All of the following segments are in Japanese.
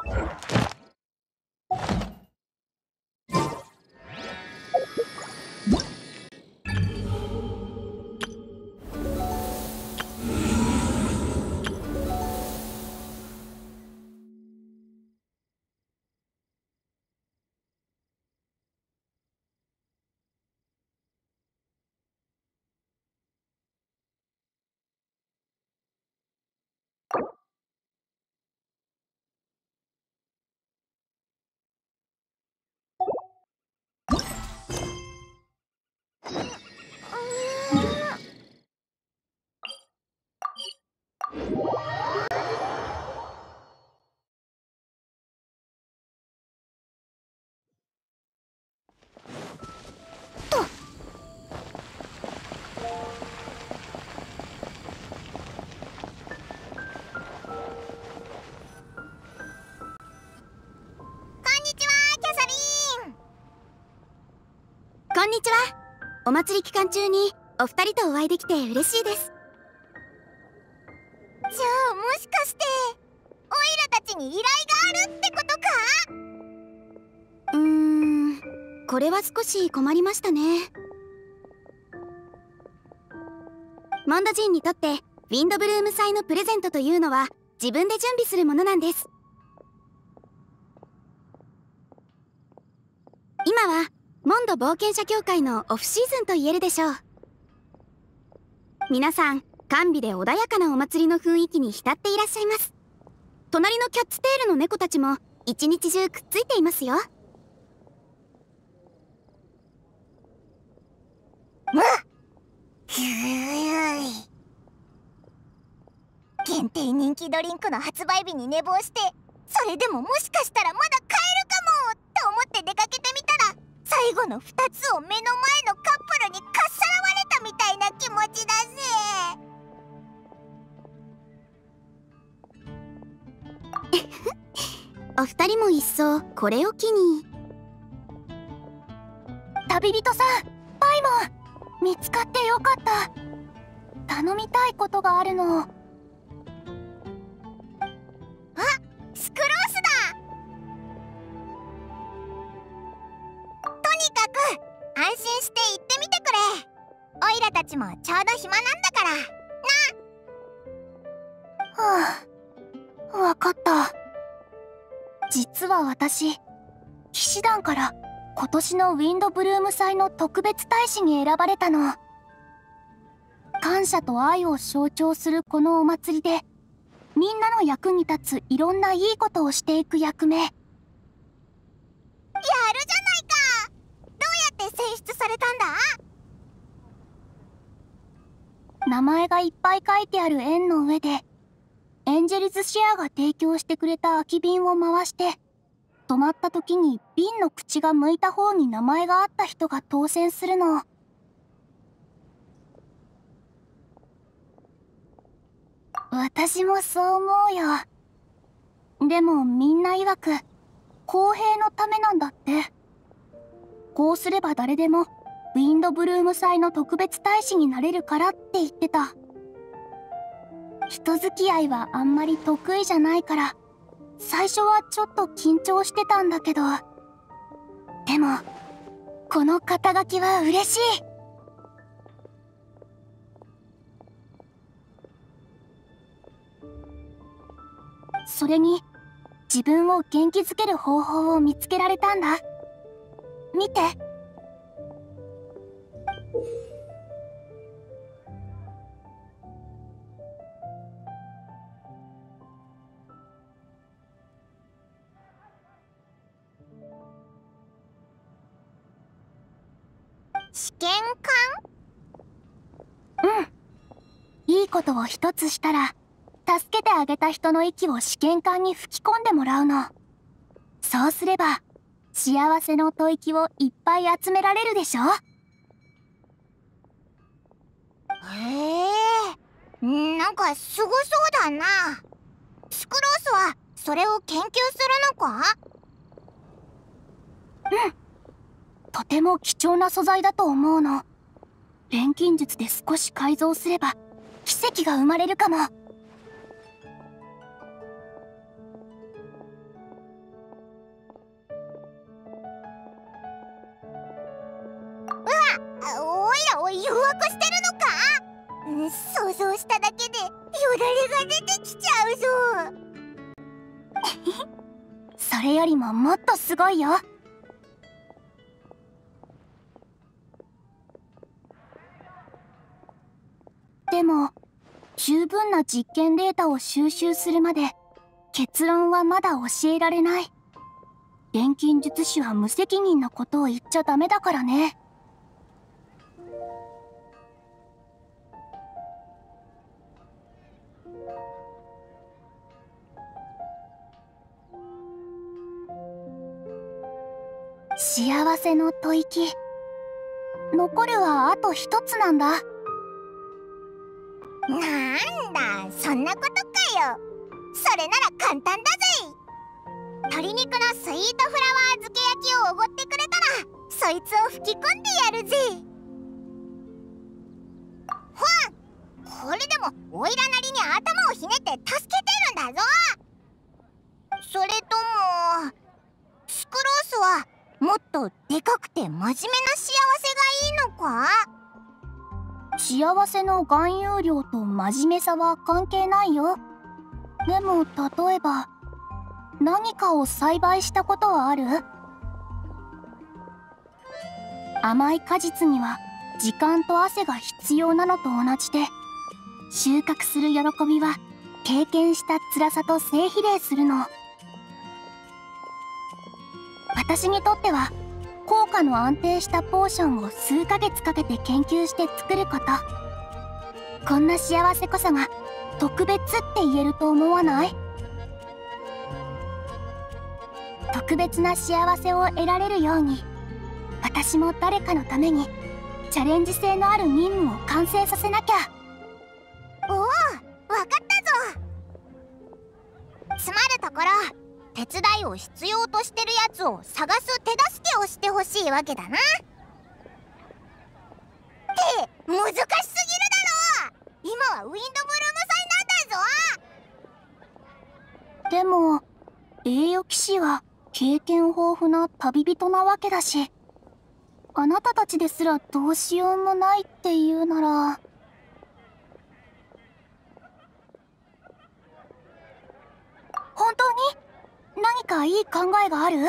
こんにちは。お祭り期間中にお二人とお会いできて嬉しいです。 じゃあもしかしてオイラたちに依頼があるってことか？ これは少し困りましたね。モンド人にとってウィンドブルーム祭のプレゼントというのは自分で準備するものなんです。今はモンド冒険者協会のオフシーズンと言えるでしょう。皆さん甘美で穏やかなお祭りの雰囲気に浸っていらっしゃいます。隣のキャッツテールの猫たちも一日中くっついていますよ。 限定人気ドリンクの発売日に寝坊して、それでももしかしたらまだ買えるかもと思って出かけてみたら、最後の2つを目の前のカップルにかっさらわれたみたいな気持ちだぜ。 お二人もいっそこれを機に。 旅人さん、パイモン見つかってよかった。頼みたいことがあるの。あ、スクロースだ。とにかく安心して行ってみてくれ。オイラたちもちょうど暇なんだからな。はあ、わかった。実は私、騎士団から今年のウィンドブルーム祭の特別大使に選ばれたの。感謝と愛を象徴するこのお祭りで、みんなの役に立ついろんないいことをしていく役目。やるじゃないか。どうやって選出されたんだ？名前がいっぱい書いてある円の上で、エンジェルズシェアが提供してくれた空き瓶を回して、止まった時に瓶の口が向いた方に名前があった人が当選するの。私もそう思うよ。でもみんな曰く公平のためなんだって。こうすれば誰でもウィンドブルーム祭の特別大使になれるからって言ってた。人付き合いはあんまり得意じゃないから、最初はちょっと緊張してたんだけど、でもこの肩書きは嬉しい。それに自分を元気づける方法を見つけられたんだ。見て。試験管？うん。いいことを一つしたら、助けてあげた人の息を試験管に吹き込んでもらうの。そうすれば幸せの吐息をいっぱい集められるでしょ。へえ、なんかすごそうだな。スクロースはそれを研究するのか？うん、とても貴重な素材だと思うの。錬金術で少し改造すれば奇跡が生まれるかも。 おいらを誘惑してるのか？想像しただけでよだれが出てきちゃうぞ。 それよりももっとすごいよ。でも十分な実験データを収集するまで結論はまだ教えられない。錬金術師は無責任なことを言っちゃダメだからね。幸せの吐息。残るはあと一つなんだ。 なんだ、そんなことかよ。それなら簡単だぜ。鶏肉のスイートフラワー漬け焼きをおごってくれたらそいつを吹き込んでやるぜ。ほん、これでもオイラなりに頭をひねって助けてるんだぞ。それともスクロースはもっとでかくて真面目な幸せがいいのか？ 幸せの含有量と真面目さは関係ないよ。でも例えば何かを栽培したことはある？甘い果実には時間と汗が必要なのと同じで、収穫する喜びは経験した辛さと正比例するの。私にとっては効果の安定したポーションを数ヶ月かけて研究して作ること。こんな幸せこそが特別って言えると思わない？特別な幸せを得られるように、私も誰かのためにチャレンジ性のある任務を完成させなきゃ。 おお、わかったぞ。つまるところ、手伝いを必要としてるやつを探す手助けをしてほしいわけだな。って難しすぎるだろ。今はウィンドブルーム祭なんだぞ。 でも栄誉騎士は経験豊富な旅人なわけだし、あなたたちですらどうしようもないっていうなら。本当に何かいい考えがある？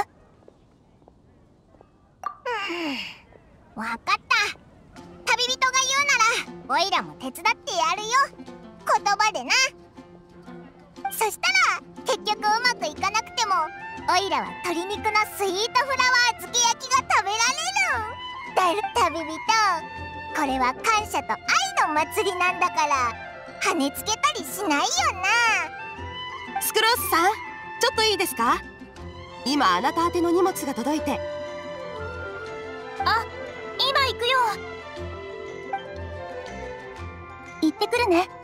わかった。旅人が言うならオイラも手伝ってやるよ。言葉でな。そしたら結局うまくいかなくてもオイラは鶏肉のスイートフラワー漬け焼きが食べられる。旅人、これは感謝と愛の祭りなんだから跳ねつけたりしないよな。 スクロースさん、ちょっといいですか？今あなた宛ての荷物が届いて。 あ、今行くよ。行ってくるね。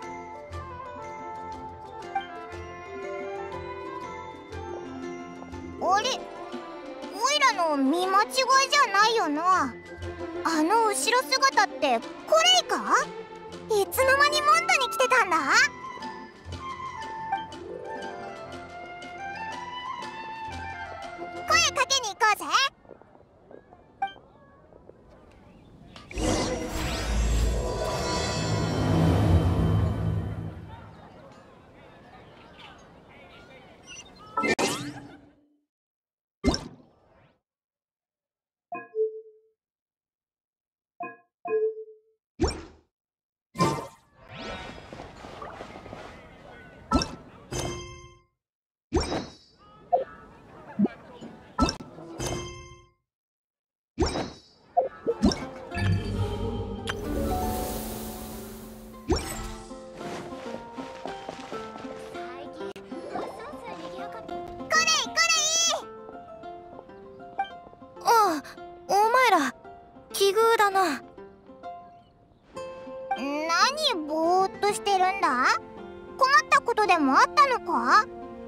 あれ、オイラの見間違いじゃないよな。あの後ろ姿ってコレイか？いつの間にモンドに来てたんだ？声かけに行こうぜ。 奇遇だな。 何ぼーっとしてるんだ？困ったことでもあったのか？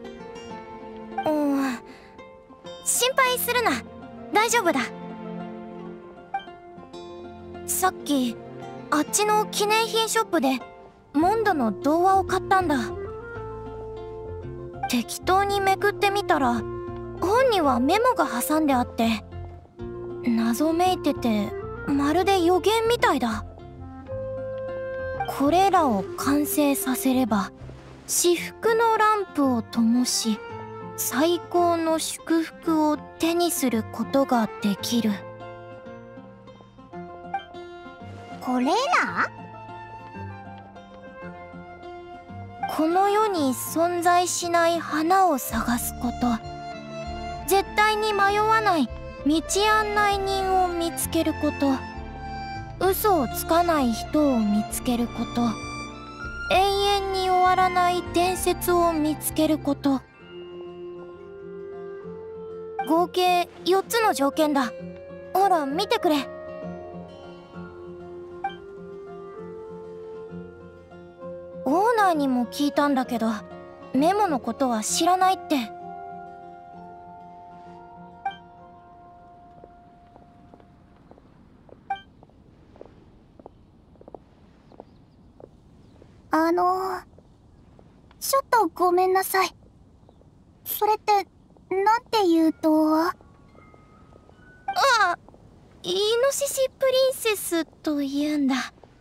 心配するな、大丈夫だ。さっきあっちの記念品ショップでモンドの童話を買ったんだ。適当にめくってみたら本にはメモが挟んであって、謎めいててまるで予言みたいだ。これらを完成させれば至福のランプを灯し最高の祝福を手にすることができる。 これら？ この世に存在しない花を探すこと、絶対に迷わない道案内人を見つけること、嘘をつかない人を見つけること、永遠に終わらない伝説を見つけること。合計4つの条件だ。ほら見てくれ。オーナーにも聞いたんだけど、メモのことは知らないって。 ちょっとごめんなさい。それって、なんていうと？ ああ、イノシシプリンセスと言うんだ。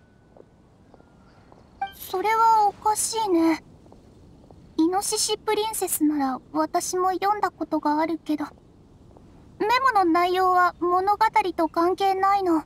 それはおかしいね。イノシシプリンセスなら私も読んだことがあるけど、メモの内容は物語と関係ないの。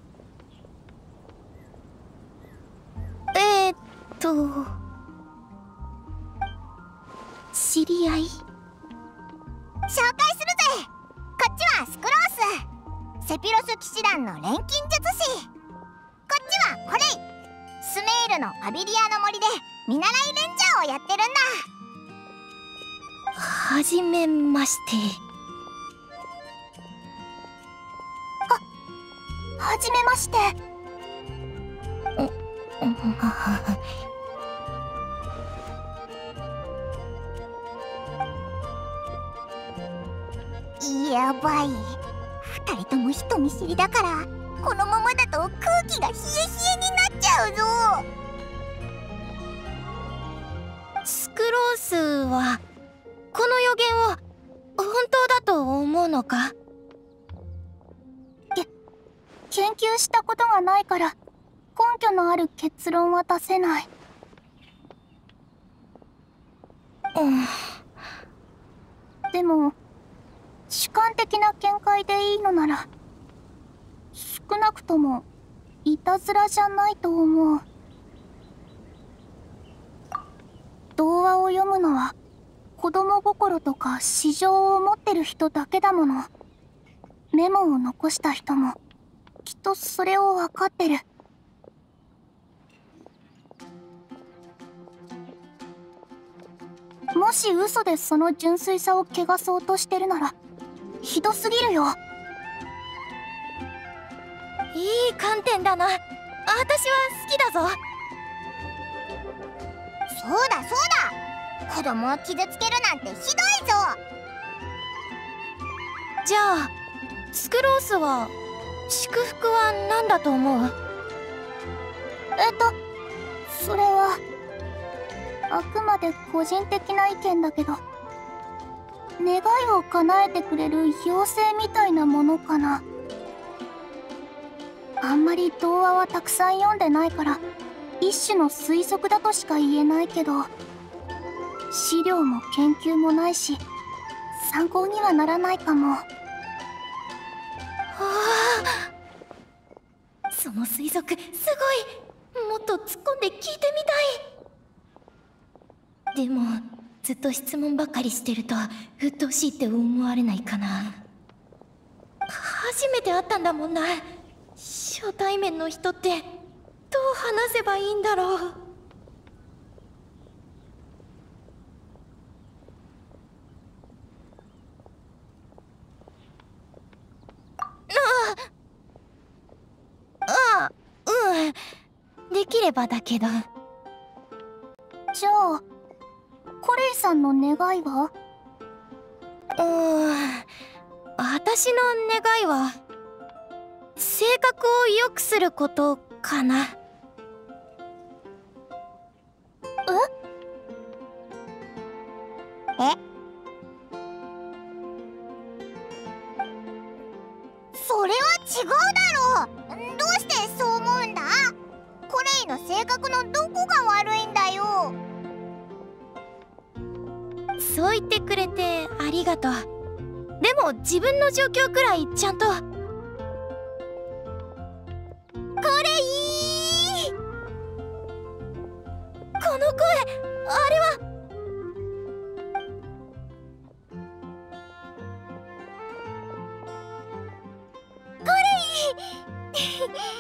知り合い？ 紹介するぜ。こっちはスクロース、セピロス騎士団の錬金術師。こっちはコレイ、スメールのアビリアの森で見習いレンジャーをやってるんだ。 はじめまして。 はじめまして。やばい。二人とも人見知りだから、このままだと空気が冷え冷えになっちゃうぞ。 スクロースはこの予言を本当だと思うのか？ 研究したことがないから根拠のある結論は出せない。でも主観的な見解でいいのなら、少なくともいたずらじゃないと思う。童話を読むのは子供心とか私情を持ってる人だけだもの。メモを残した人もきっとそれを分かってる。もし嘘でその純粋さを汚そうとしてるならひどすぎるよ。 いい観点だな。私は好きだぞ。 そうだそうだ、子供を傷つけるなんてひどいぞ。 じゃあスクロースは祝福は何だと思う？ それはあくまで個人的な意見だけど、願いを叶えてくれる妖精みたいなものかな。あんまり童話はたくさん読んでないから一種の推測だとしか言えないけど、資料も研究もないし参考にはならないかも。 その推測すごい。もっと突っ込んで聞いてみたい。でもずっと質問ばかりしてると鬱陶しいって思われないかな。初めて会ったんだもんな。初対面の人ってどう話せばいいんだろう。できればだけど。 じゃあコレイさんの願いは？ 私の願いは性格を良くすることかな。 それは違うだろう。どう局のどこが悪いんだよ。 そう言ってくれてありがとう。でも自分の状況くらいちゃんと。これいい。この声、あれは。これいい。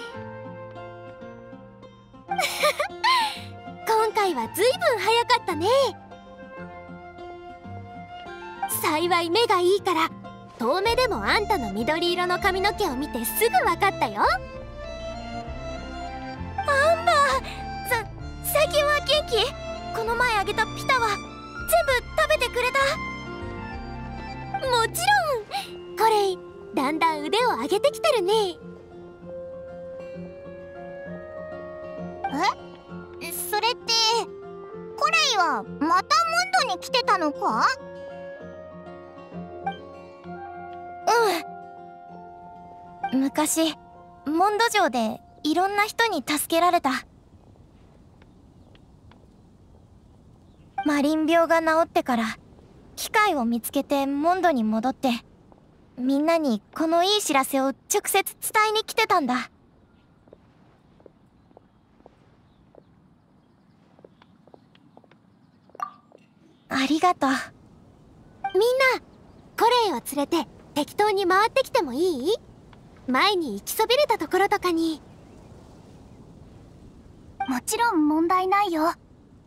今回はずいぶん早かったね。幸い目がいいから遠目でもあんたの緑色の髪の毛を見てすぐ分かったよ。アンバー、最近は元気？この前あげたピタは全部食べてくれた？もちろん。コレイ、だんだん腕を上げてきてるね。 それってコレイはまたモンドに来てたのか？ 昔モンド城でいろんな人に助けられた。マリン病が治ってから機会を見つけてモンドに戻ってみんなにこのいい知らせを直接伝えに来てたんだ。ありがとう。みんなコレイを連れて適当に回ってきてもいい？前に行きそびれたところとかに。もちろん問題ないよ。 行って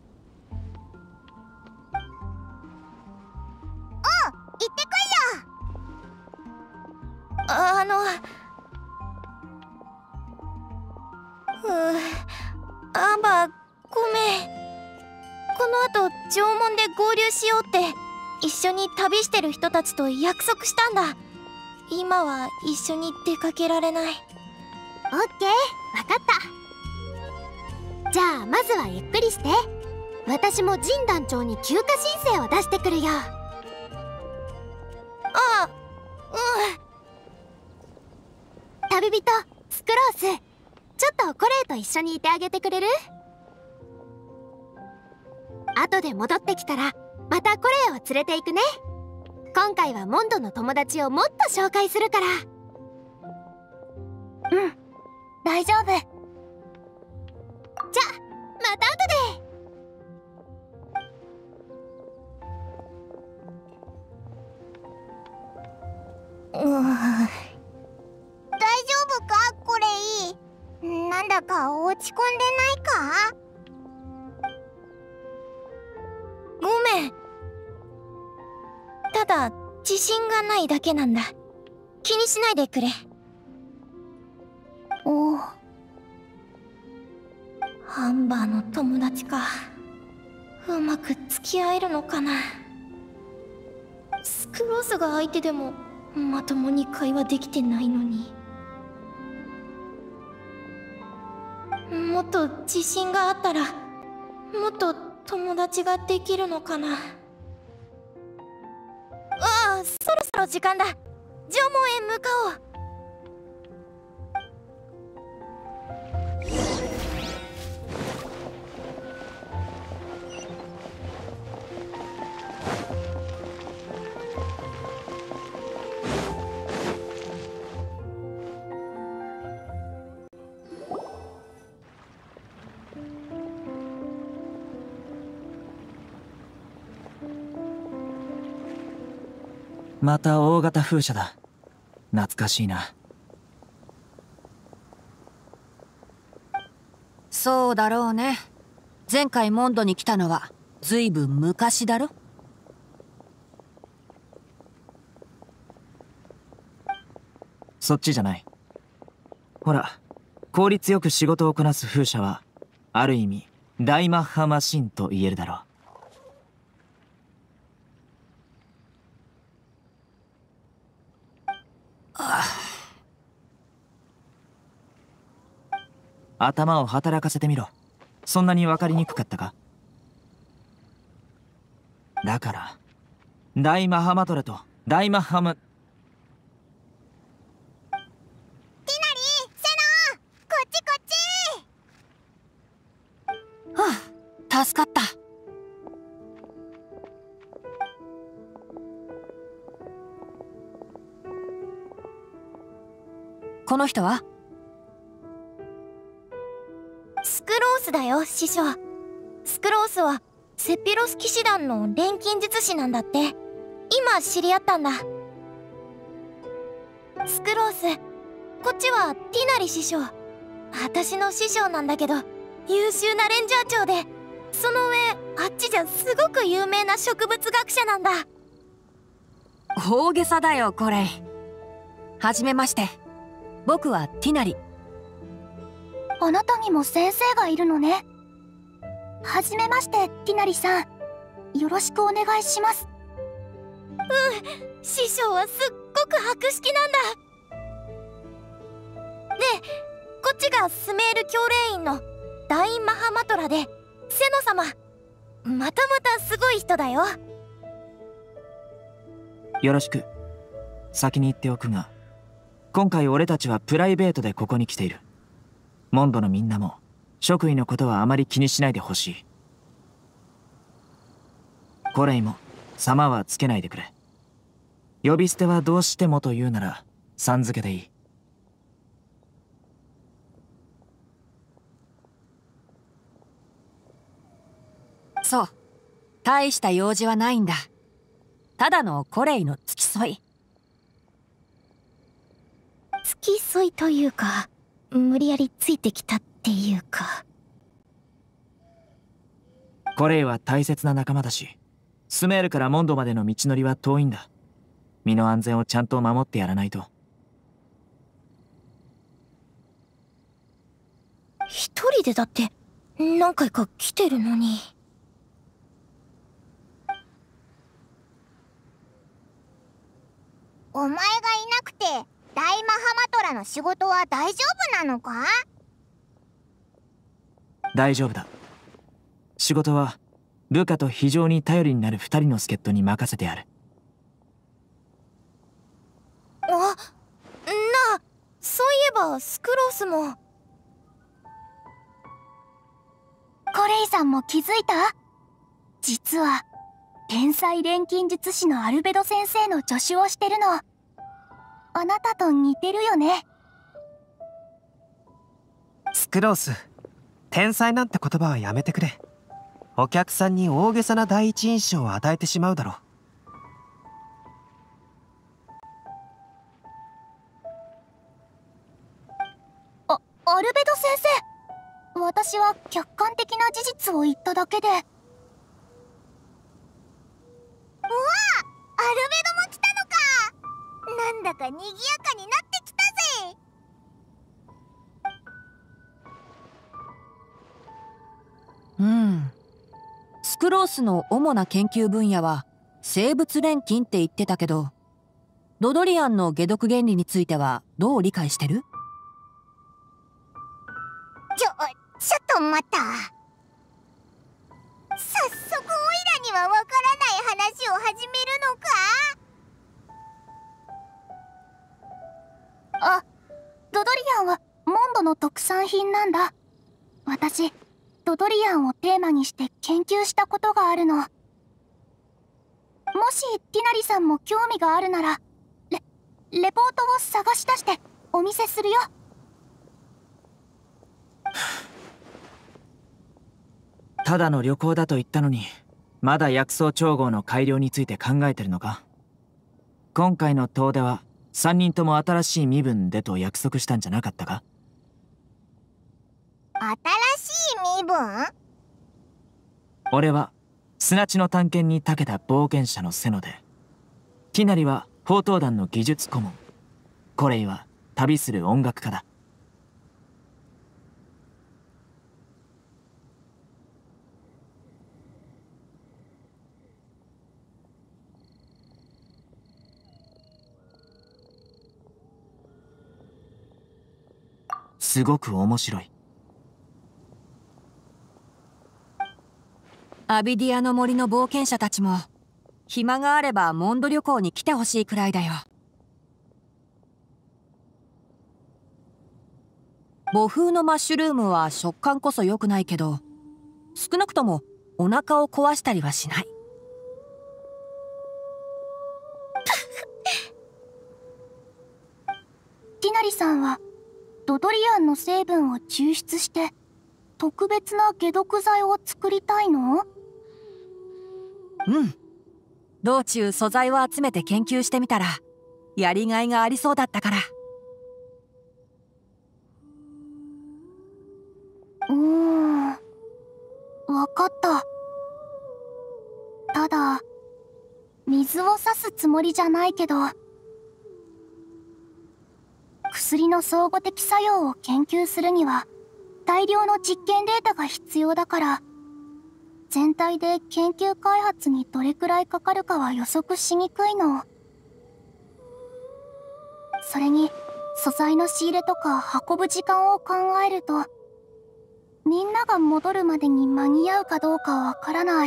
くいよ。 アンバー、ごめん。この後縄文で合流しようって一緒に旅してる人たちと約束したんだ。今は一緒に出かけられない。オッケー、わかった。じゃあまずはゆっくりして。私も神団長に休暇申請を出してくるよ。旅人スクロース、ちょっとコレイと一緒にいてあげてくれる？後で戻ってきたらまたコレイを連れて行くね。今回はモンドの友達をもっと紹介するから。大丈夫。じゃまた後で。 大丈夫かコレイ？なんだか落ち込んでないか？ ごめん。ただ自信がないだけなんだ。気にしないでくれ。ハンバーの友達か。うまく付き合えるのかな。スクロースが相手でもまともに会話できてないのに。もっと自信があったらもっと友達ができるのかな。そろそろ時間だ。縄文へ向かおう。 また大型風車だ。懐かしいな。 そうだろうね。前回モンドに来たのはずいぶん昔だろ。 そっちじゃない。ほら、効率よく仕事をこなす風車はある意味大マッハマシンと言えるだろう。頭を働かせてみろ。そんなに分かりにくかったか？だから大マハマトラと大マハマ。 ティナリー、セナ、こっちこっち。 助かった。この人は？ スクロースだよ、師匠。スクロースはセピロス騎士団の錬金術師なんだって。今知り合ったんだ。スクロース、こっちはティナリ師匠。私の師匠なんだけど、優秀なレンジャー長で、その上あっちじゃすごく有名な植物学者なんだ。 大げさだよこれ。はじめまして、僕はティナリ。 あなたにも先生がいるのね。はじめまして、ティナリさん。よろしくお願いします。 師匠はすっごく博識なんだ。で、こっちがスメール教令員の大マハマトラで、セノ様。またまたすごい人だよ。 よろしく。先に言っておくが、今回俺たちはプライベートでここに来ている。モンドのみんなも職位のことはあまり気にしないでほしい。コレイも様はつけないでくれ。呼び捨てはどうしてもと言うならさん付けでいい。 そう、大した用事はないんだ。ただのコレイの付き添い。 付き添いというか、無理やりついてきたっていうか。 コレイは大切な仲間だし、スメールからモンドまでの道のりは遠いんだ。身の安全をちゃんと守ってやらないと。 一人でだって何回か来てるのに。お前がいなくて大マハマトラの仕事は大丈夫なのか？ 大丈夫だ。仕事はルカと非常に頼りになる2人の助っ人に任せてある。 あ、そういえばスクロースも。 コレイさんも気づいた？実は天才錬金術師のアルベド先生の助手をしてるの。あなたと似てるよね。 スクロース、天才なんて言葉はやめてくれ。お客さんに大げさな第一印象を与えてしまうだろう。 アルベド先生、私は客観的な事実を言っただけで。 うわあ、アルベドも来たのか。なんだか賑やかになってきたぜ。 スクロースの主な研究分野は生物錬金って言ってたけど、ドドリアンの解毒原理についてはどう理解してる？ ちょっと待った。早速オイラにはわからない話を始めるのか？ あ、ドドリアンはモンドの特産品なんだ。私、ドドリアンをテーマにして研究したことがあるの。もしティナリさんも興味があるなら、レポートを探し出してお見せするよ。 ただの旅行だと言ったのに、まだ薬草調合の改良について考えてるのか？今回の遠出は3人とも新しい身分でと約束したんじゃなかったか？ 新しい身分？ 俺は砂地の探検に長けた冒険者のセノで、ティナリは宝刀団の技術顧問、コレイは旅する音楽家だ。すごく面白い。 アビディアの森の冒険者たちも暇があればモンド旅行に来てほしいくらいだよ。母風のマッシュルームは食感こそ良くないけど、 少なくともお腹を壊したりはしない。 ティナリさんはドドリアンの成分を抽出して特別な解毒剤を作りたいの？ うん。道中素材を集めて研究してみたらやりがいがありそうだったから。 わかった。ただ水を差すつもりじゃないけど、薬の相互的作用を研究するには大量の実験データが必要だから、全体で研究開発にどれくらいかかるかは予測しにくいの。それに素材の仕入れとか運ぶ時間を考えると、みんなが戻るまでに間に合うかどうかわからない。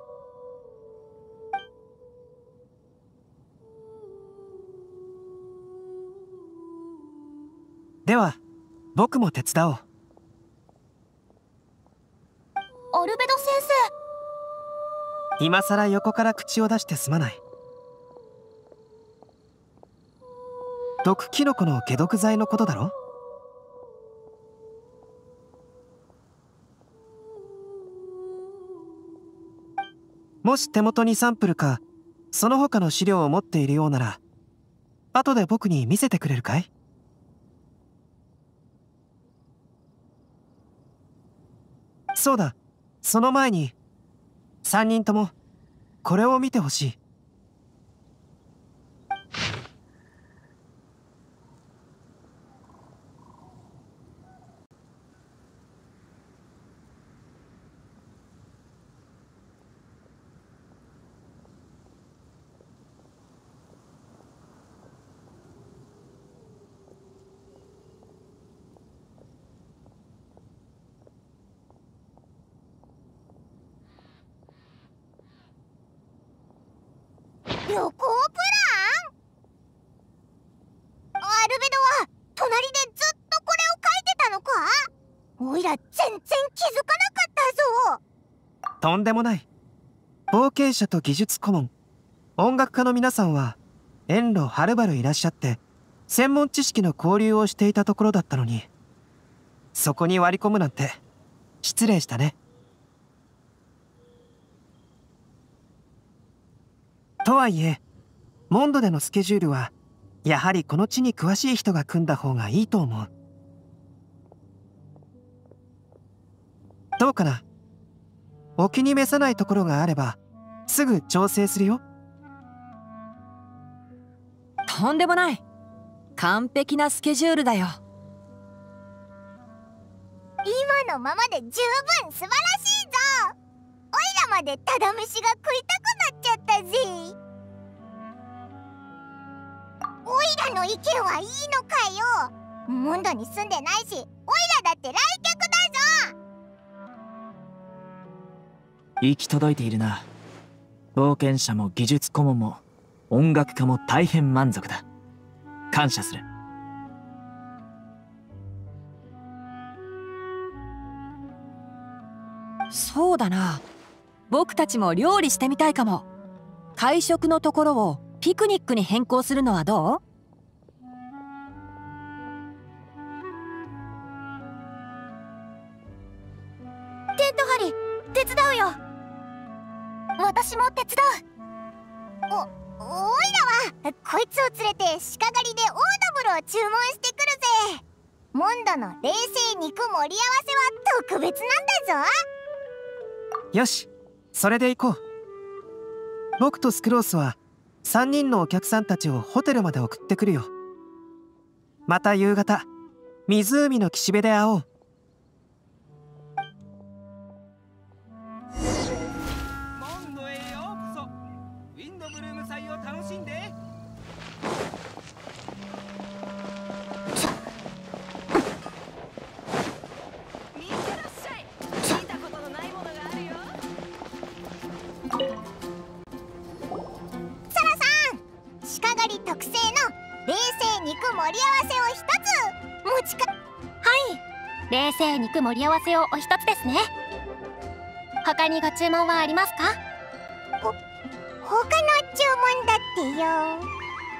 では僕も手伝おう。 アルベド先今さら横から口を出してすまない。毒キノコの解毒剤のことだろ。もし手元にサンプルかその他の資料を持っているようなら、後で僕に見せてくれるかい？そうだ、その前に3人ともこれを見てほしい。 旅行プラン？アルベドは隣でずっとこれを書いてたのか？おいら全然気づかなかったぞ。 とんでもない。冒険者と技術顧問、音楽家の皆さんは遠路はるばるいらっしゃって専門知識の交流をしていたところだったのに、そこに割り込むなんて失礼したね。とはいえモンドでのスケジュールはやはりこの地に詳しい人が組んだ方がいいと思う。どうかな？お気に召さないところがあればすぐ調整するよ。 とんでもない。完璧なスケジュールだよ。 今のままで十分素晴らしいぞ。おいらまでただ飯が食いたくなっちゃったぜ。おいらの意見はいいのかよ。モンドに住んでないし、おいらだって来客だぞ。 行き届いているな。冒険者も技術顧問も音楽家も大変満足だ。感謝する。 そうだな。僕たちも料理してみたいかも。会食のところをピクニックに変更するのはどう？ テント張り手伝うよ。 私も手伝う。 おいらはこいつを連れて鹿狩りでオードブルを注文してくるぜ。モンドの冷製肉盛り合わせは特別なんだぞ。 よし、それで行こう。僕とスクロースは3人のお客さんたちをホテルまで送ってくるよ。また夕方湖の岸辺で会おう。 モンドへようこそ。ウィンドブルーム祭を楽しんで。 見てらっしゃい。聞いたことのないものがあるよ。 サラさん、鹿狩り特製の冷製肉盛り合わせを一つ持ちか。 冷製肉盛り合わせをお一つですね。 他にご注文はありますか？他の注文だってよ。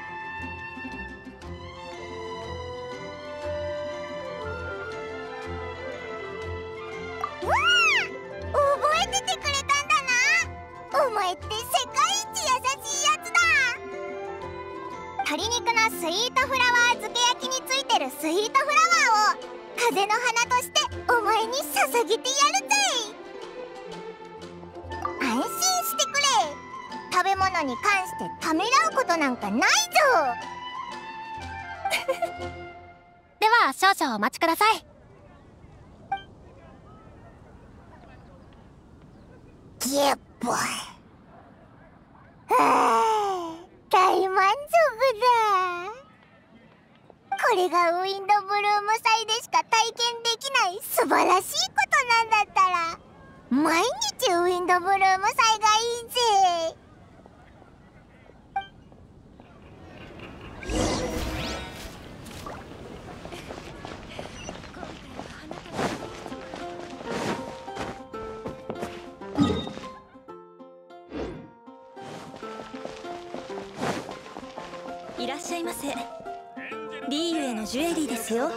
覚えててくれたんだな。お前って世界一優しいやつだ。鶏肉のスイートフラワー漬け焼きについてるスイートフラワーを風の花としてお前に捧げてやるぜ。安心してくれ。食べ物に関してためらうことなんかないぞ。では少々お待ちください。ゲッボイ。大満足だ。これがウィンドブルーム祭でしか体験できない素晴らしいことなんだったら、毎日ウィンドブルーム祭がいいぜ。 いらっしゃいませ。リーユへのジュエリーですよ。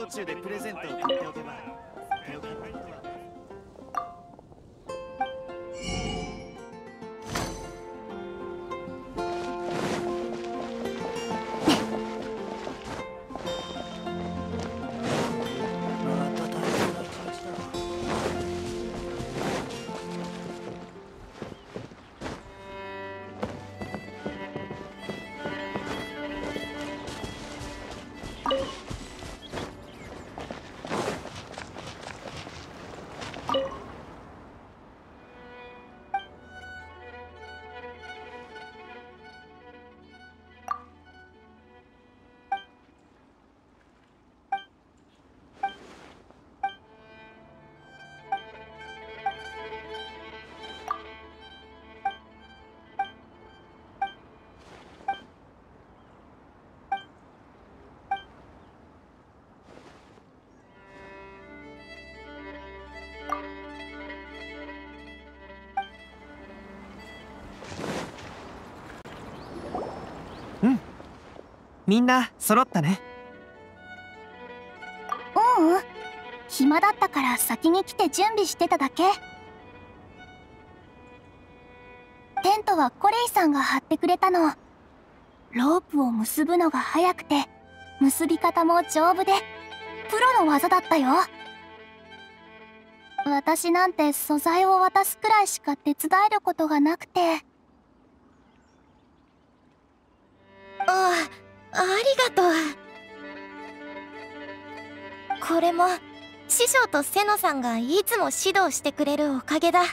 みんな揃ったね。 暇だったから先に来て準備してただけ。テントはコレイさんが張ってくれたの。ロープを結ぶのが早くて結び方も丈夫でプロの技だったよ。私なんて素材を渡すくらいしか手伝えることがなくて。 ありがとう。これも師匠とセノさんがいつも指導してくれるおかげだ。 あ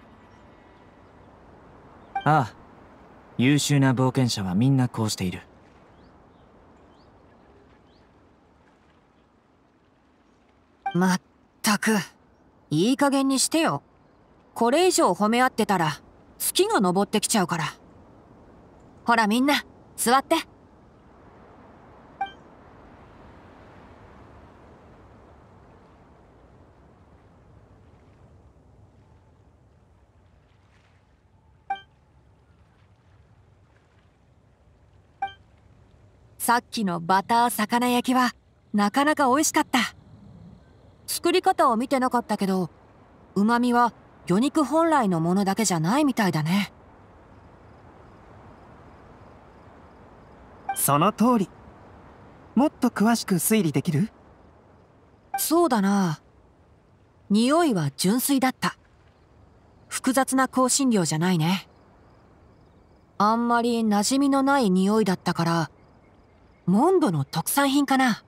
あ、優秀な冒険者はみんなこうしている。 まったく、いい加減にしてよ。これ以上褒め合ってたら月が昇ってきちゃうから。ほらみんな座って。さっきのバター魚焼きはなかなか美味しかった。作り方を見てなかったけど、旨味は魚肉本来のものだけじゃないみたいだね。 その通り。もっと詳しく推理できる？ そうだな。匂いは純粋だった。複雑な香辛料じゃないね。あんまり馴染みのない匂いだったから、モンドの特産品かな。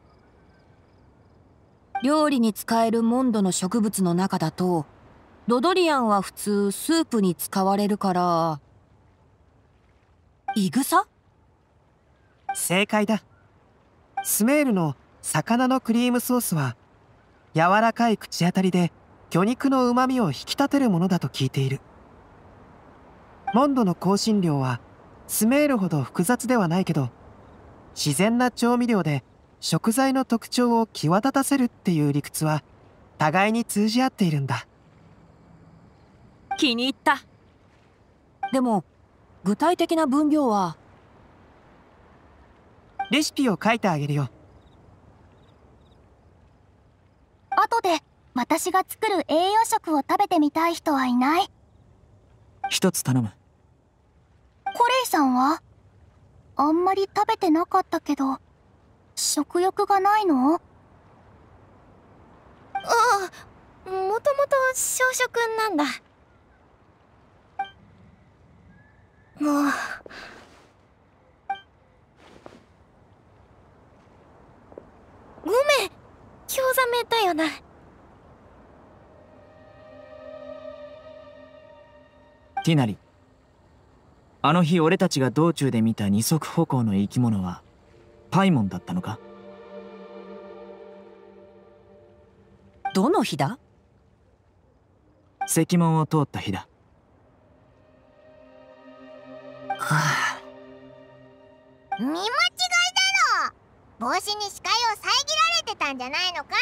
料理に使えるモンドの植物の中だと、ロドリアンは普通スープに使われるから、イグサ？ 正解だ。スメールの魚のクリームソースは柔らかい口当たりで魚肉の旨味を引き立てるものだと聞いている。モンドの香辛料はスメールほど複雑ではないけど、自然な調味料で食材の特徴を際立たせるっていう理屈は互いに通じ合っているんだ。 気に入った。でも具体的な分量は。 レシピを書いてあげるよ。 後で私が作る栄養食を食べてみたい人はいない？ 一つ頼む。 コレイさんは？あんまり食べてなかったけど、食欲がないの？ ああ、もともと小食なんだ。もうごめん、興ざめだよな。 ティナリ、あの日俺たちが道中で見た二足歩行の生き物はパイモンだったのか？ どの日だ？ 石門を通った日だ。 見間違いだろ。帽子に視界を遮られてたんじゃないのか？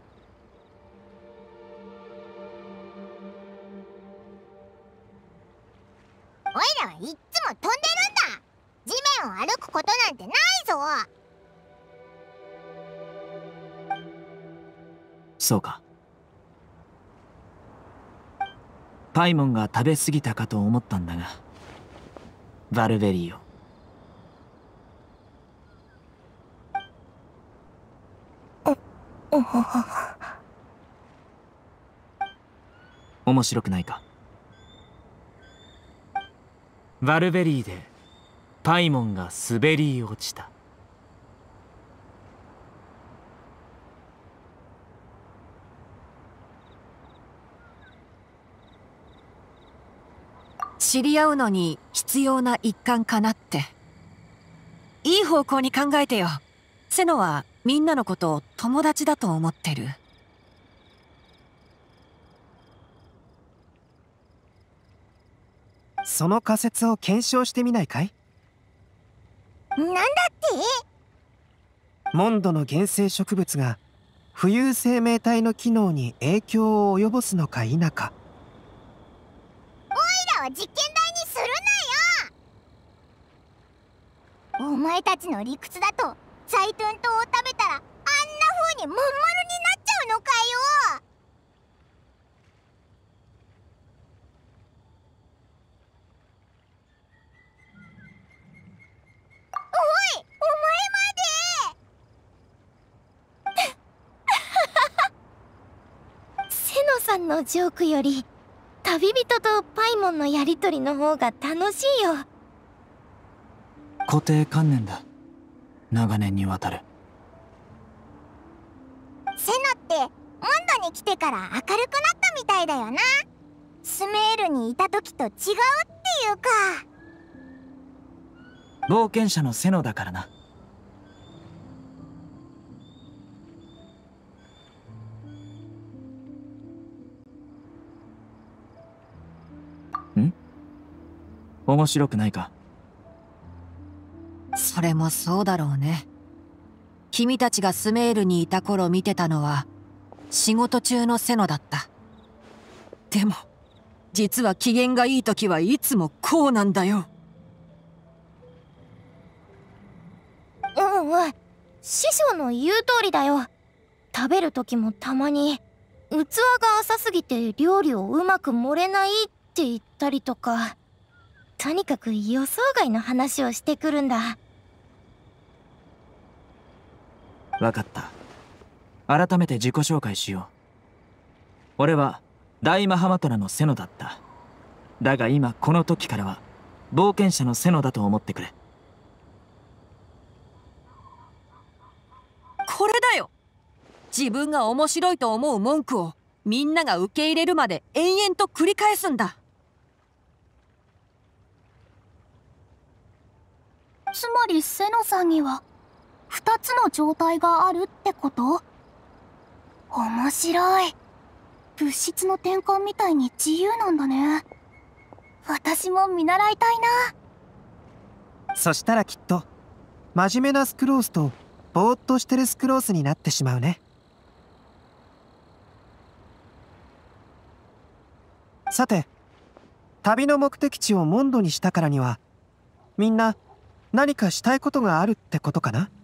おいらはいっつも飛んでるんだ。地面を歩くことなんてないぞ。 そうか。パイモンが食べ過ぎたかと思ったんだが、バルベリーを。面白くないか？バルベリーでパイモンが滑り落ちた。 知り合うのに必要な一環かなって。いい方向に考えてよ。セノはみんなのことを友達だと思ってる。 その仮説を検証してみないかい？ なんだって？ モンドの原生植物が浮遊生命体の機能に影響を及ぼすのか否か。 おいらは実験台にするなよ。お前たちの理屈だとザイトゥン島を食べたらあんな風にまん丸になっちゃうのかよ。おい、お前まで。 セノさんのジョークより旅人とパイモンのやりとりの方が楽しいよ。 固定観念だ。長年にわたる。 セノってモンドに来てから明るくなったみたいだよな。スメールにいた時と違うっていうか。 冒険者のセノだからな。ん？面白くないか？ それもそうだろうね。君たちがスメールにいた頃見てたのは仕事中のセノだった。でも実は機嫌がいい時はいつもこうなんだよ。 うんうん、師匠の言う通りだよ。食べる時もたまに器が浅すぎて料理をうまく盛れないって言ったりとか、とにかく予想外の話をしてくるんだ。 わかった。改めて自己紹介しよう。俺は大マハマトラのセノだった。だが今この時からは冒険者のセノだと思ってくれ。 これだよ。自分が面白いと思う文句をみんなが受け入れるまで延々と繰り返すんだ。 つまりセノさんには2つの状態があるってこと？面白い。物質の転換みたいに自由なんだね。私も見習いたいな。 そしたらきっと真面目なスクロースとぼーっとしてるスクロースになってしまうね。さて、 旅の目的地をモンドにしたからにはみんな何かしたいことがあるってことかな。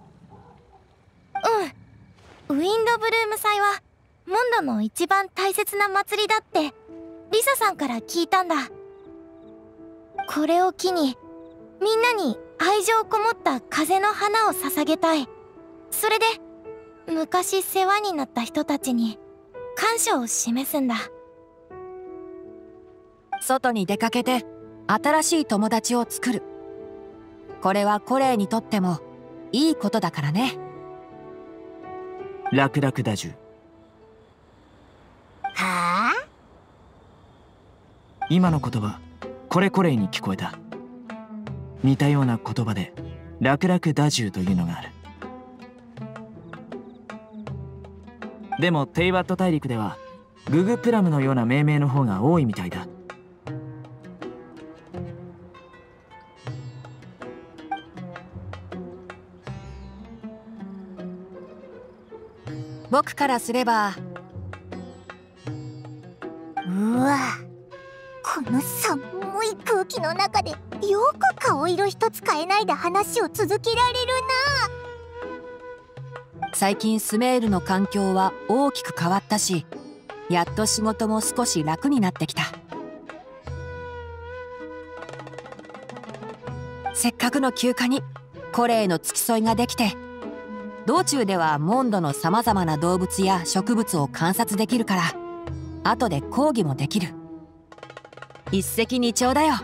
ウィンドブルーム祭はモンドの一番大切な祭りだってリサさんから聞いたんだ。これを機にみんなに愛情こもった風の花を捧げたい。それで昔世話になった人たちに感謝を示すんだ。 外に出かけて新しい友達を作る。これはコレイにとってもいいことだからね。 ラクダ獣。 はあ？ 今の言葉コレイに聞こえた。似たような言葉でラクダ獣というのがある。でもテイワット大陸ではググプラムのような命名の方が多いみたいだ。 僕からすれば、 うわ、この寒い空気の中でよく顔色一つ変えないで話を続けられるな。 最近スメールの環境は大きく変わったし、やっと仕事も少し楽になってきた。せっかくの休暇にコレイの付き添いができて、道中ではモンドのさまざまな動物や植物を観察できるから、後で講義もできる。一石二鳥だよ。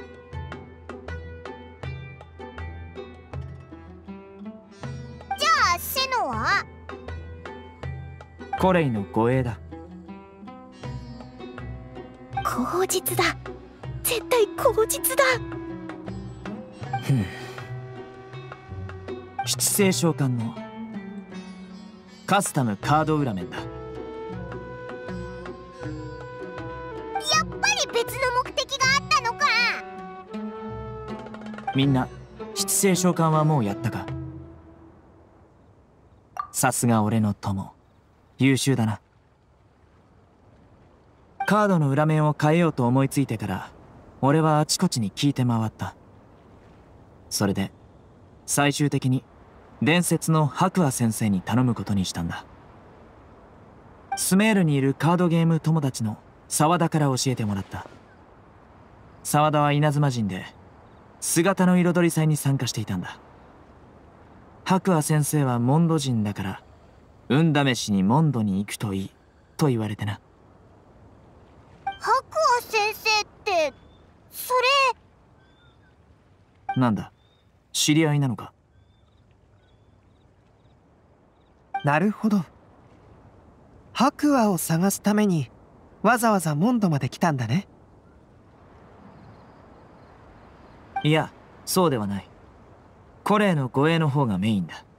じゃあセノは？ コレイの護衛だ。 口実だ。絶対口実だ。 七星召喚のカスタムカード裏面だ。 やっぱり別の目的があったのか。 みんな七星召喚はもうやったか。さすが俺の友、優秀だな。カードの裏面を変えようと思いついてから俺はあちこちに聞いて回った。それで最終的に伝説の白亜先生に頼むことにしたんだ。スメールにいるカードゲーム友達の沢田から教えてもらった。沢田は稲妻人で姿の彩り祭に参加していたんだ。白亜先生はモンド人だから運試しにモンドに行くといいと言われてな。 白亜先生ってそれ。 なんだ、知り合いなのか。 なるほど。白亜を探すためにわざわざモンドまで来たんだね。 いや、そうではない。コレイの護衛の方がメインだ。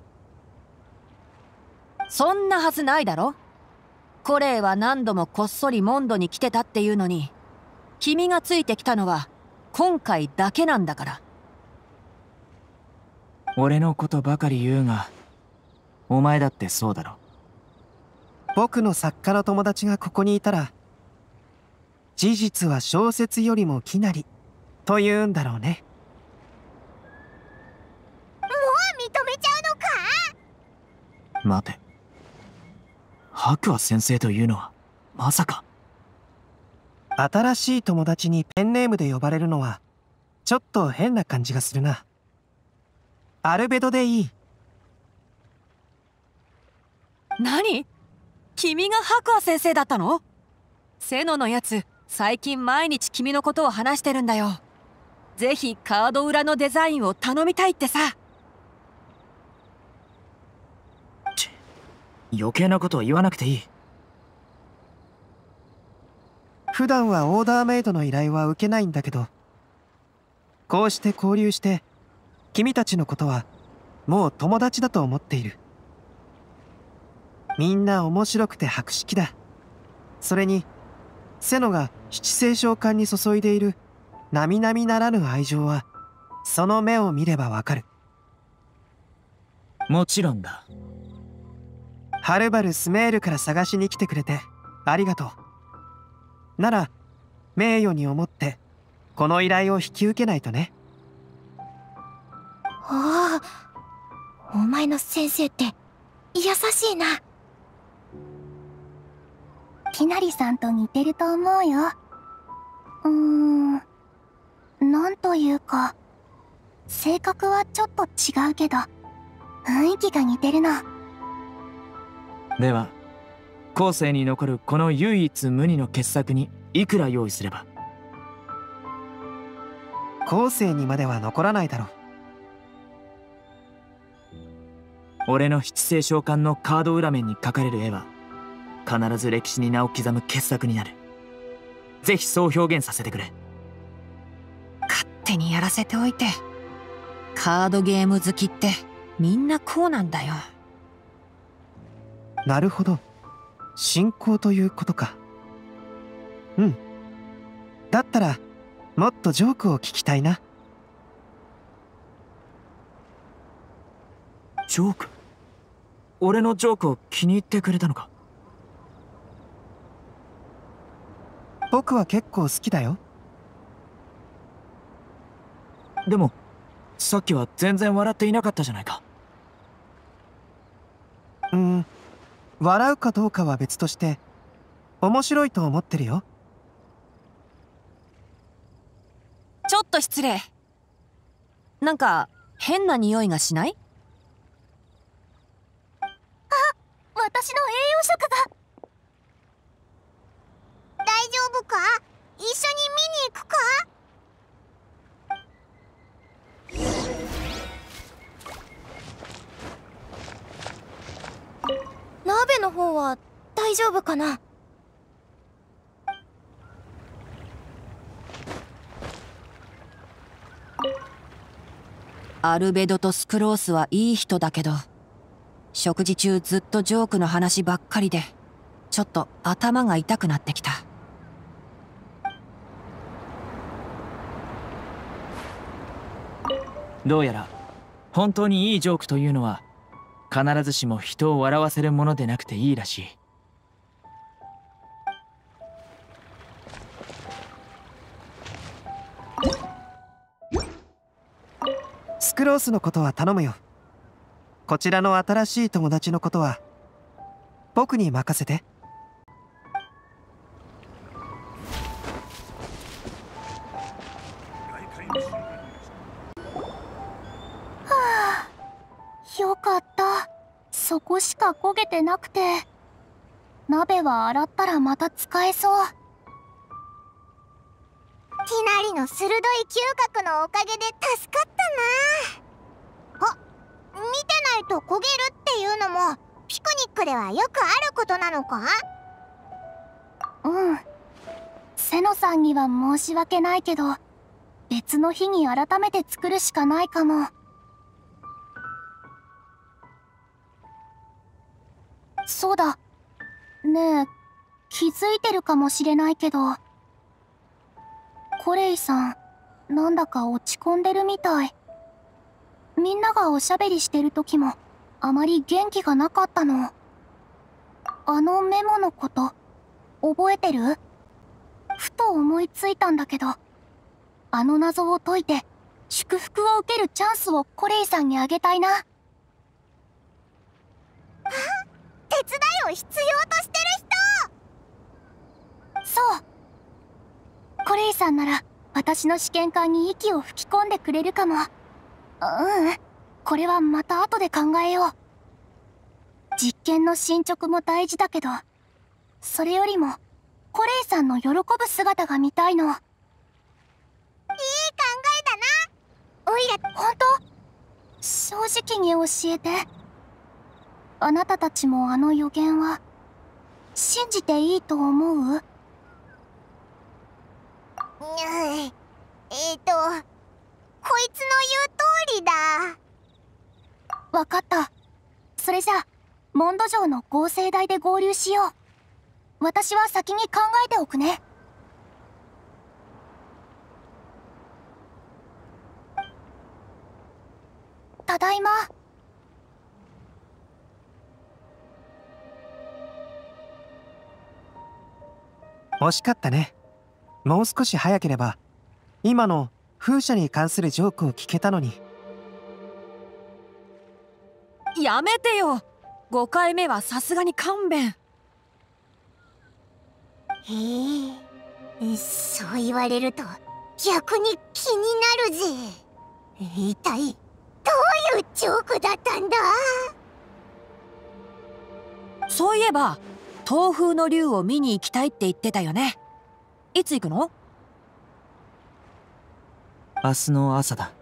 そんなはずないだろ。コレイは何度もこっそりモンドに来てたっていうのに、君がついてきたのは今回だけなんだから。 俺のことばかり言うが、お前だってそうだろ。 僕の作家の友達がここにいたら、事実は小説よりもきなりと言うんだろうね。 もう認めちゃうのか。 待て、白亜先生というのはまさか。 新しい友達にペンネームで呼ばれるのはちょっと変な感じがするな。アルベドでいい。 何？君が白亜先生だったの？セノのやつ、最近毎日君のことを話してるんだよ。ぜひカード裏のデザインを頼みたいってさ。 余計なことを言わなくていい。 普段はオーダーメイドの依頼は受けないんだけど、こうして交流して君たちのことはもう友達だと思っている。みんな面白くて博識だ。それにセノが七星召喚に注いでいる並々ならぬ愛情はその目を見ればわかる。 もちろんだ。 はるばるスメールから探しに来てくれてありがとう。なら名誉に思ってこの依頼を引き受けないとね。 ああ、お前の先生って優しいな。 きなりさんと似てると思うよ。なんというか、性格はちょっと違うけど、雰囲気が似てるの。 では後世に残るこの唯一無二の傑作にいくら用意すれば？ 後世にまでは残らないだろう。 俺の七星召喚のカード裏面に描かれる絵は必ず歴史に名を刻む傑作になる。ぜひそう表現させてくれ。 勝手にやらせておいて。カードゲーム好きってみんなこうなんだよ。 なるほど、信仰ということか。だったらもっとジョークを聞きたいな。 ジョーク？俺のジョークを気に入ってくれたのか？ 僕は結構好きだよ。 でもさっきは全然笑っていなかったじゃないか。 笑うかどうかは別として面白いと思ってるよ。 ちょっと失礼。なんか変な匂いがしない？ 私の栄養食が。 大丈夫か？一緒に見に行くか？ 鍋の方は大丈夫かな？ アルベドとスクロースはいい人だけど、食事中ずっとジョークの話ばっかりでちょっと頭が痛くなってきた。 どうやら本当にいいジョークというのは必ずしも人を笑わせるものでなくていいらしい。 スクロースのことは頼むよ。こちらの新しい友達のことは僕に任せて。 よかった。そこしか焦げてなくて。鍋は洗ったらまた使えそう。 ティナリの鋭い嗅覚のおかげで助かったな。見てないと焦げるっていうのもピクニックではよくあることなのか？ セノさんには申し訳ないけど、別の日に改めて作るしかないかも。そうだ。ねえ、気づいてるかもしれないけど、コレイさん、なんだか落ち込んでるみたい。みんながおしゃべりしてる時もあまり元気がなかったの。あのメモのこと覚えてる？ふと思いついたんだけど、あの謎を解いて祝福を受けるチャンスをコレイさんにあげたいな。 手伝いを必要としてる人。そう。コレイさんなら私の試験管に息を吹き込んでくれるかも。これはまた後で考えよう。実験の進捗も大事だけど、それよりもコレイさんの喜ぶ姿が見たいの。いい考えだな。おいら、 本当？正直に教えて。あなたたちもあの予言は信じていいと思う？ こいつの言う通りだ。 わかった。それじゃあモンド城の合成台で合流しよう。私は先に考えておくね。ただいま。 惜しかったね。もう少し早ければ今の風車に関するジョークを聞けたのに。 やめてよ。5回目はさすがに勘弁。 そう言われると逆に気になるぜ。一体どういうジョークだったんだ？ そういえば東風の竜を見に行きたいって言ってたよね。いつ行くの？ 明日の朝だ。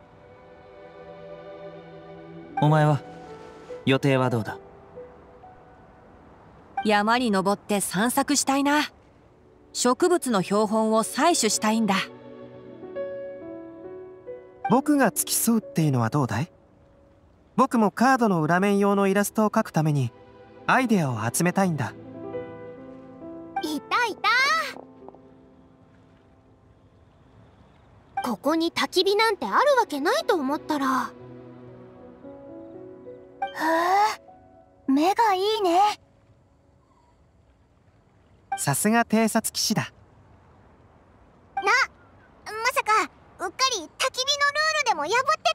お前は予定はどうだ？ 山に登って散策したいな。植物の標本を採取したいんだ。 僕が付き添うっていうのはどうだい？僕もカードの裏面用のイラストを描くためにアイデアを集めたいんだ。 いたいた。ここに焚き火なんてあるわけないと思ったら。 へえ、目がいいね。 さすが偵察騎士だ。 まさかうっかり焚き火のルールでも破って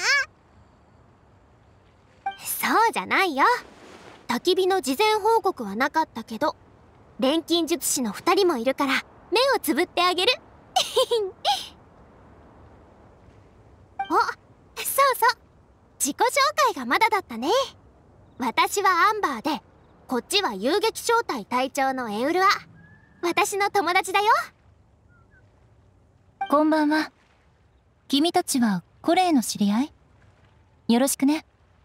たか？ そうじゃないよ。焚き火の事前報告はなかったけど、錬金術師の2人もいるから目をつぶってあげる。そうそう、自己紹介がまだだったね。私はアンバーで、こっちは遊撃小隊隊長のエウルア。私の友達だよ。 こんばんは。君たちはコレイの知り合い？よろしくね。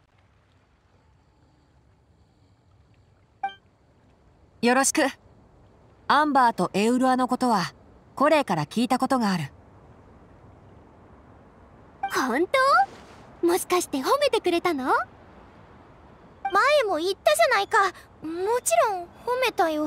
よろしく。アンバーとエウルアのことはコレイから聞いたことがある。 本当？もしかして褒めてくれたの？前も言ったじゃないか。もちろん褒めたよ。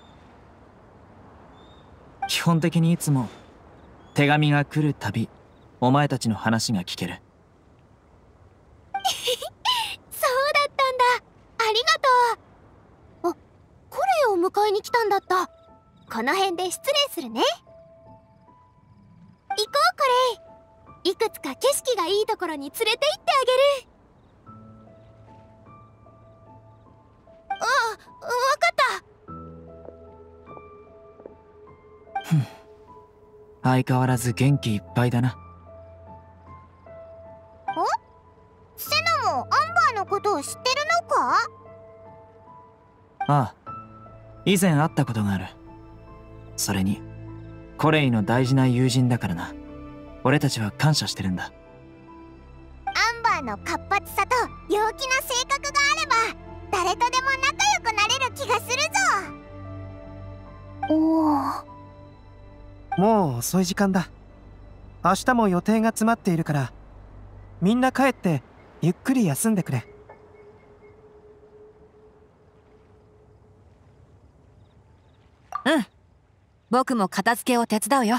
基本的にいつも手紙が来るたびお前たちの話が聞ける。 そうだったんだ。ありがとう。あ、コレイを迎えに来たんだった。この辺で失礼するね。行こうコレイ。いくつか景色がいいところに連れて行ってあげる。わかった。 相変わらず元気いっぱいだな。 セナもアンバーのことを知ってるのか？ ああ、以前会ったことがある。それにコレイの大事な友人だからな。俺たちは感謝してるんだ。 アンバーの活発さと陽気な性格があれば誰とでも仲良くなれる気がするぞ。 おお。 もう遅い時間だ。明日も予定が詰まっているからみんな帰ってゆっくり休んでくれ。 うん、僕も片付けを手伝うよ。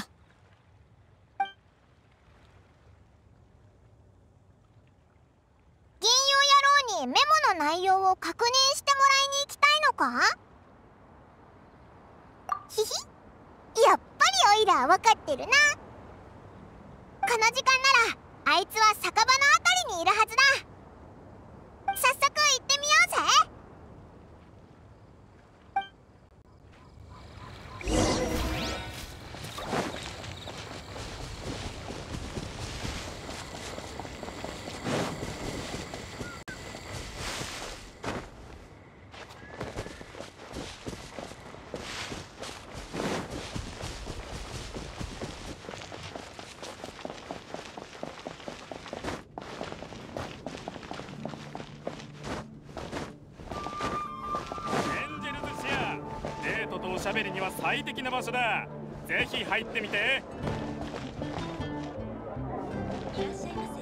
銀融野郎にメモの内容を確認してもらいに行きたいのか？ひひ、やっぱりオイラ分かってるな。この時間ならあいつは酒場のあたりにいるはずだ。早速行ってみようぜ。 おしゃべりには最適な場所だ。ぜひ入ってみて。いらっしゃいませ。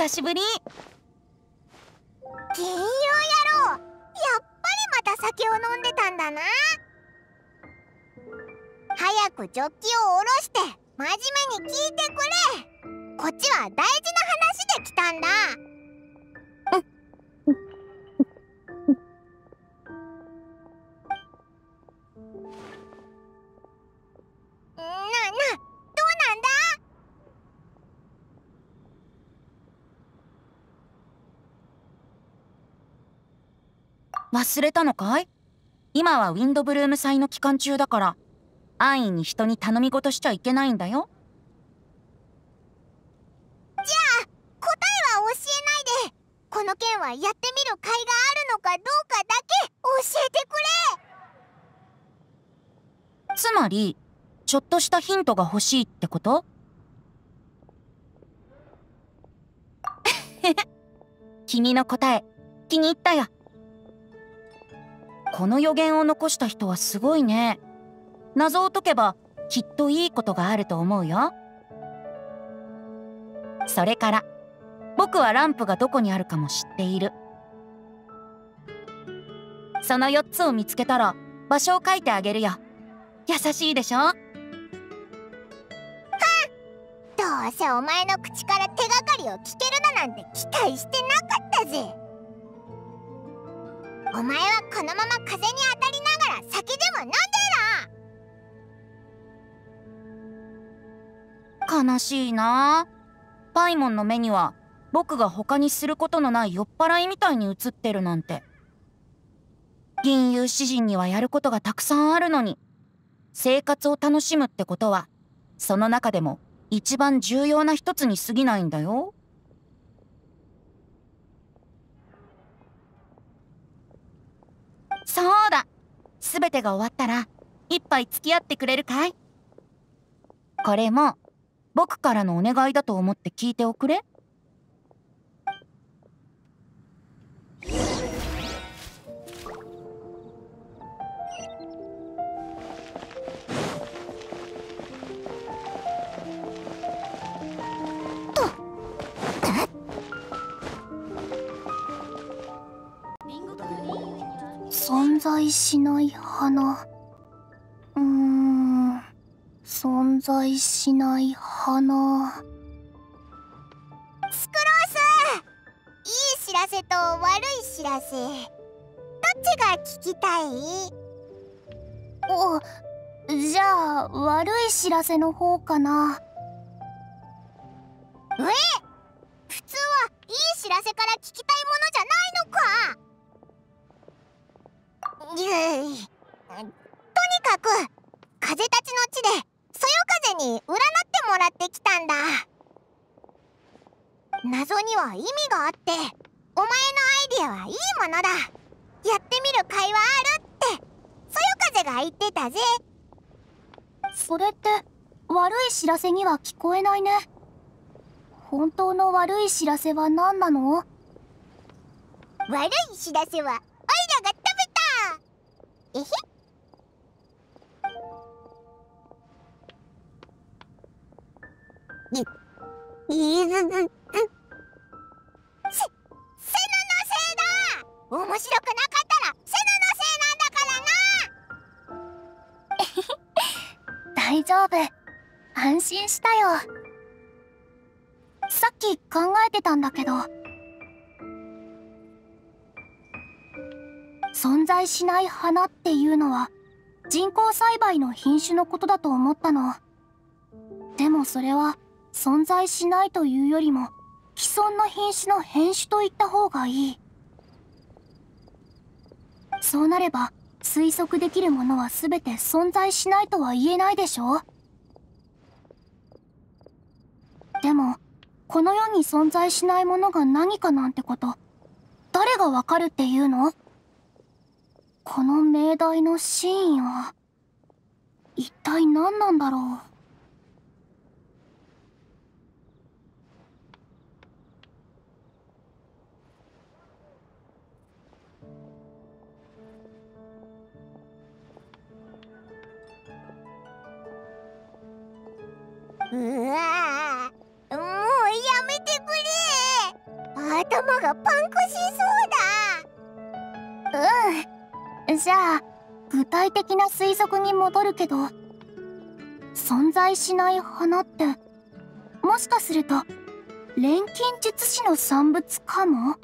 久しぶり。 金融野郎、やっぱりまた酒を飲んでたんだな。早くジョッキを下ろして真面目に聞いてくれ。こっちは大事な話で来たんだ。どうなんだ。 忘れたのかい？今はウィンドブルーム祭の期間中だから、安易に人に頼み事しちゃいけないんだよ。 じゃあ答えは教えないで、この件はやってみる甲斐があるのかどうかだけ教えてくれ。 つまりちょっとしたヒントが欲しいってこと？君の答え気に入ったよ。この予言を残した人はすごいね。謎を解けばきっといいことがあると思うよ。それから僕はランプがどこにあるかも知っている。その4つを見つけたら場所を書いてあげるよ。優しいでしょ？ どうせお前の口から手がかりを聞けるだなんて期待してなかったぜ。お前はこのまま風に当たりながら酒でも飲んでろ。悲しいな。パイモンの目には僕が他にすることのない酔っ払いみたいに映ってるなんて。銀融詩人にはやることがたくさんあるのに、生活を楽しむってことはその中でも一番重要な一つに過ぎないんだよ。そうだ、すべてが終わったら一杯付き合ってくれるかい？これも僕からのお願いだと思って聞いておくれ。 存在しない花。存在しない花。 スクロース、いい知らせと悪い知らせ、どっちが聞きたい？ じゃあ悪い知らせの方かな。 普通はいい知らせから聞きたいものじゃないのか。とにかく風たちの地でそよ風に占ってもらってきたんだ。謎には意味があって、お前のアイデアはいいものだ。やってみる甲斐はあるってそよ風が言ってたぜ。 それって悪い知らせには聞こえないね。本当の悪い知らせは何なの？ 悪い知らせはオイラが食べた。えへ。背のせいだ。面白くなかったら背のせいなんだからな。 大丈夫。安心したよ。さっき考えてたんだけど、存在しない花っていうのは人工栽培の品種のことだと思ったの。でもそれは存在しないというよりも既存の品種の変種と言った方がいい。そうなれば推測できるものは全て存在しないとは言えないでしょ。でもこの世に存在しないものが何かなんてこと誰がわかるっていうの？この命題の真意は一体何なんだろう。 うわー、もうやめてくれ。 頭がパンクしそうだ。 じゃあ具体的な推測に戻るけど、存在しない花ってもしかすると錬金術師の産物かも。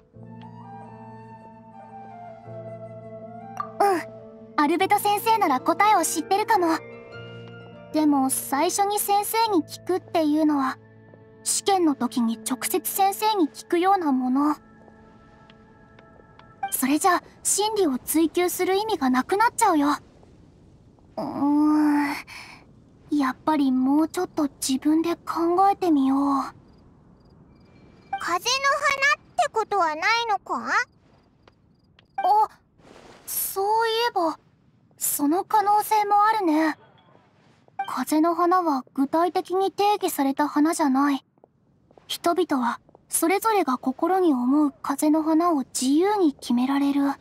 アルベト先生なら答えを知ってるかも。でも最初に先生に聞くっていうのは試験の時に直接先生に聞くようなもの。それじゃ真理を追求する意味がなくなっちゃうよ。やっぱりもうちょっと自分で考えてみよう。 風の花ってことはないのか？ あ、そういえばその可能性もあるね。風の花は具体的に定義された花じゃない。人々はそれぞれが心に思う風の花を自由に決められる。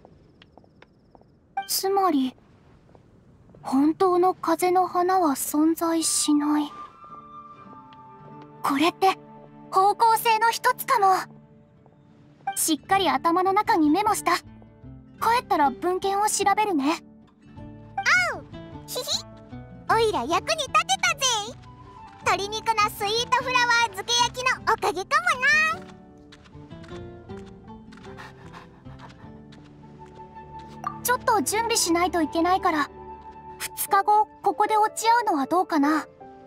つまり本当の風の花は存在しない。これって方向性の一つかも。しっかり頭の中にメモした。帰ったら文献を調べるね。 ひひ、おいら役に立てたぜ。鶏肉のスイートフラワー漬け焼きのおかげかもな。 ちょっと準備しないといけないから2日後ここで落ち合うのはどうかな。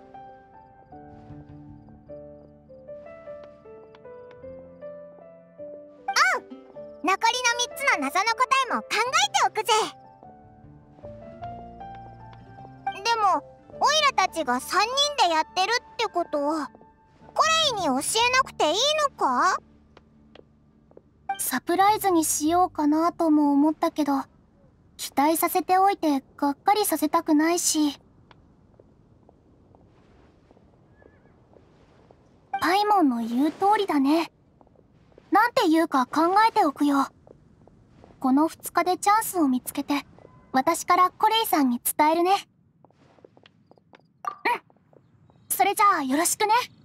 残りの3つの謎の答えも考えておくぜ。でもオイラたちが3人でやってるってことはコレイに教えなくていいのか？ サプライズにしようかなとも思ったけど、期待させておいてがっかりさせたくないし。パイモンの言う通りだね。なんて言うか考えておくよ。この2日でチャンスを見つけて私からコレイさんに伝えるね。それじゃあよろしくね。